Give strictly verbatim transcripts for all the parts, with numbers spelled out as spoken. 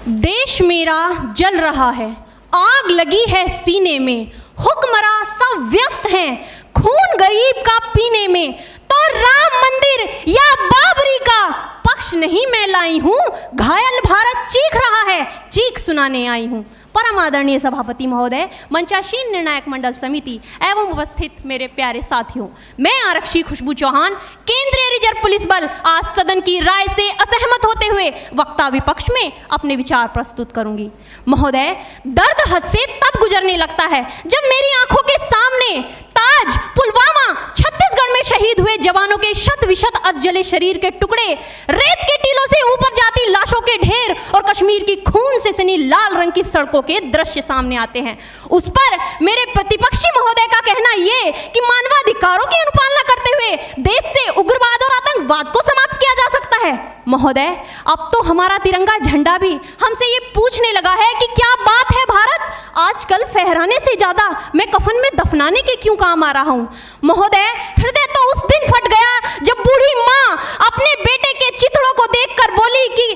देश मेरा जल रहा है, आग लगी है सीने में, हुक्मरां सब व्यस्त हैं खून गरीब का पीने में। तो राम मंदिर या बाबरी का पक्ष नहीं मैं लाई हूं, घायल भारत चीख रहा है, चीख सुनाने आई हूं। परम आदरणीय सभापति महोदय, मंचासीन निर्णायक मंडल समिति एवं उपस्थित मेरे प्यारे साथियों, मैं आरक्षी खुशबू चौहान केंद्रीय रिजर्व पुलिस बल आज सदन की राय से असहमत होते हुए वक्ता विपक्ष में अपने विचार प्रस्तुत करूंगी। महोदय, दर्द हद से तब गुजरने लगता है जब मेरी आंखों के सामने ताज, पुलवामा, छत्तीसगढ़ में शहीद हुए जवानों के शत विशत अधजले शरीर के टुकड़े, रेत के टीलों से ऊपर जाती लाशों के ढेर और कश्मीर की खून से सनी लाल रंग की सड़कों के दृश्य सामने आते हैं। उस पर मेरे प्रतिपक्षी महोदय का कहना ये कि मानवाधिकारों की अनुपालना करते हुए देश से उग्रवाद और आतंकवाद को समाप्त किया जा सकता है। महोदय, अब तो हमारा तिरंगा झंडा भी हमसे ये पूछने लगा है कि क्या बात है भारत, आजकल फहराने से ज्यादा मैं कफन में दफनाने के क्यों काम आ रहा हूं। महोदय, हृदय तो उस दिन फट गया जब बूढ़ी माँ अपने बेटे के चिथड़ों को देखकर बोली कि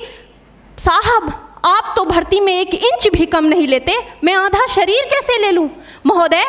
साहब, आप तो भर्ती में एक इंच भी कम नहीं लेते, मैं आधा शरीर कैसे ले लूं। महोदय,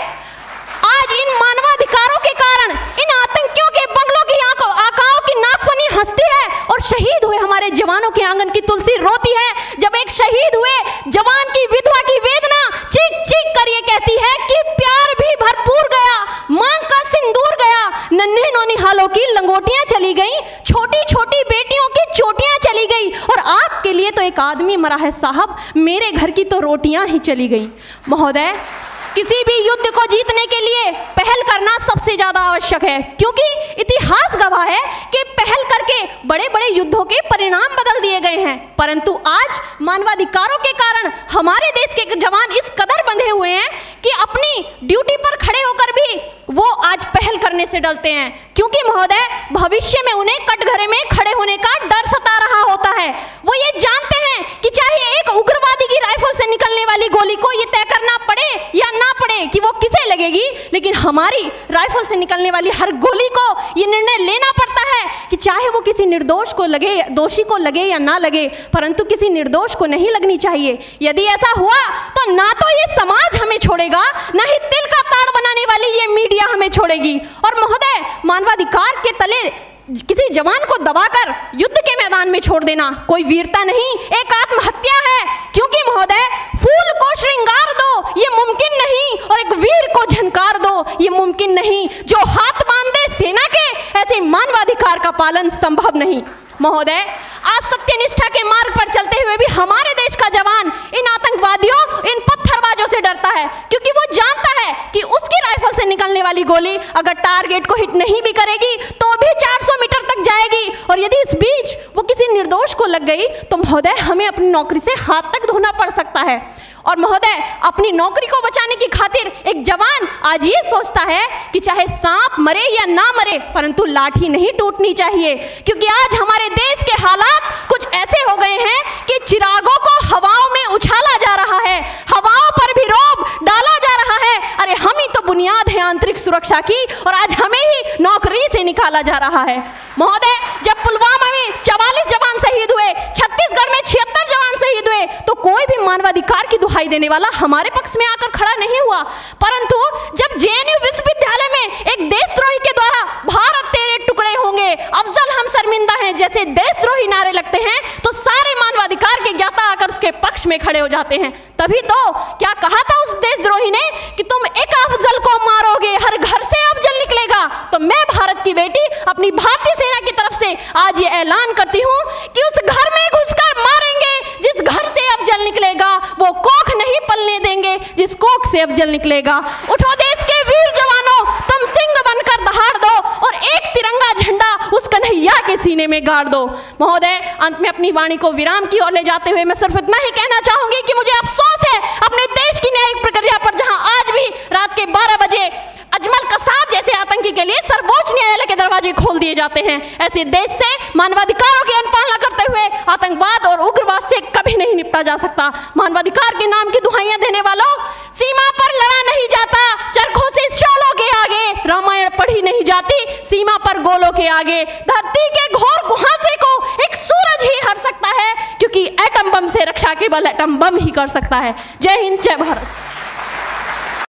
आज इन मानवाधिकारों के कारण इन आतंकियों के बंगलों की आंखों आकाओं की नाकफनी हंसती है और शहीद हुए हमारे जवानों के आंगन की तुलसी रोती है। जब एक शहीद हुए जवान की विधवा की वेदना चीख चीख कर ये कहती है कि प्यार भी भरपूर गया, मांग का सिंदूर गया, नन्हे नौनिहालों की लंगोटियां चली गई, छोटी छोटी बेटियों की चोटियां चली गई और आपके लिए तो एक आदमी मरा है साहब, मेरे घर की तो रोटियां ही चली गई। महोदय, किसी भी युद्ध को जीतने के लिए पहल करना सबसे ज्यादा आवश्यक है, क्योंकि इतिहास गवाह है कि पहल करके बड़े बड़े युद्धों के परिणाम बदल दिए गए हैं। परंतु आज मानवाधिकारों के कारण हमारे देश के जवान इस कदर बंधे हुए हैं कि अपनी ड्यूटी पर खड़े होकर भी वो आज पहल करने से डरते हैं, क्योंकि महोदय भविष्य में उन्हें कटघरे में खड़े होने का डर सता रहा होता है। वो ये जानते हैं कि चाहे एक उग्रवादी की राइफल से निकलने वाली गोली को ये तय करना पड़े या ना पड़े कि वो किसे लगेगी, लेकिन हमारी राइफल से निकलने वाली हर गोली को ये निर्णय लेना पड़ता है कि चाहे वो किसी निर्दोष को लगे, दोषी को लगे या ना लगे, परंतु किसी निर्दोष को नहीं लगनी चाहिए। यदि ऐसा हुआ तो ना तो ये समाज हमें छोड़ेगा, ना ही तिल का ताड़ बनाने वाली ये मीडिया हमें छोड़ेगी। और महोदय, मानवाधिकार के तले किसी जवान को दबाकर युद्ध के मैदान में छोड़ देना कोई वीरता नहीं, एक आत्महत्या है। क्योंकि महोदय, फूल को श्रृंगार दो ये मुमकिन नहीं और एक वीर को झनकार दो ये मुमकिन नहीं। जो हाथ बांध दे सेना के, ऐसे मानवाधिकार का पालन संभव नहीं। महोदय, आज सत्यनिष्ठा के मार्ग पर चलते हुए भी हमारे देश का जवान इन आतंकवादियों, इन पत्थरबाजों से डरता है, क्योंकि वो जानता है कि उसकी राइफल से निकलने वाली गोली अगर टारगेट को हिट नहीं भी करेगी तो भी चार सौ मीटर तक जाएगी, और यदि इस बीच वो किसी निर्दोष को लग गई तो महोदय हमें अपनी नौकरी से हाथ तक धोना पड़ सकता है। और महोदय, अपनी नौकरी को बचाने की खातिर एक जवान आज ये सोचता है कि चाहे सांप मरे या ना मरे, परंतु लाठी नहीं टूटनी चाहिए, क्योंकि आज हमारे देश के हालात कुछ ऐसे हो गए हैं कि चिरागों को हवाओं में उछाला जा रहा है, हवाओं पर भी रोब डाला जा रहा है। अरे हम ही तो बुनियाद है आंतरिक सुरक्षा की, और आज हमें ही नौकरी से निकाला जा रहा है। महोदय, जब पुलवामा में चवालीस जवान शहीद हुए, छत्तीसगढ़ में छिहत्तर जवान शहीद हुए, तो कोई भी मानवाधिकार की दुहाई देने वाला हमारे पक्ष में आकर खड़ा नहीं हुआ। परंतु जब जेएनयू विश्वविद्यालय में एक देशद्रोही के द्वारा भारत तेरे टुकड़े होंगे, अफजल हम शर्मिंदा हैं जैसे देशद्रोही नारे लगते हैं, तो सारे मानवाधिकार के ज्ञाता आकर उसके पक्ष में खड़े हो जाते हैं। तभी तो क्या कहा था उस देशद्रोही ने कि तुम एक अफजल को मारोगे, हर घर से अफजल निकलेगा। तो मैं भारत की बेटी अपनी भारतीय सेना की तरफ से आज ये ऐलान करती हूँ कि उस घर में घुसकर मारेंगे जिस घर से अफजल निकलेगा, वो कोख नहीं पलने देंगे जिस कोख से अफजल निकलेगा। उठो देश के वीर जवानों, तुम सिंह बनकर दहाड़ दो और एक तिरंगा झंडा उस कन्हैया के सीने में गाड़ दो। महोदय, अंत में अपनी वाणी को विराम की ओर ले जाते हुए मैं सिर्फ इतना ही कहना चाहूंगी कि मुझे अफसोस है अपने देश की न्यायिक प्रक्रिया पर, जहां आज भी रात के बारह बजे अजमल कसाब जैसे आतंकी के लिए सर्वोच्च न्यायालय के दरवाजे खोल दिए जाते हैं। ऐसे देश से मानवाधिकारों की अनुपालना करते हुए आतंकवाद और उग्रवाद से कभी नहीं निपटा जा सकता। मानवाधिकार के नाम की दुहाइयां देने वालों, सीमा पर लड़ा नहीं जाता, चरखों से शोलों के आगे रामायण पढ़ी नहीं जाती, सीमा पर गोलों के आगे। धरती के घोर कुहासे को एक सूरज ही हर सकता है, क्योंकि एटम बम से रक्षा केवल एटम बम ही कर सकता है। जय हिंद, जय भारत।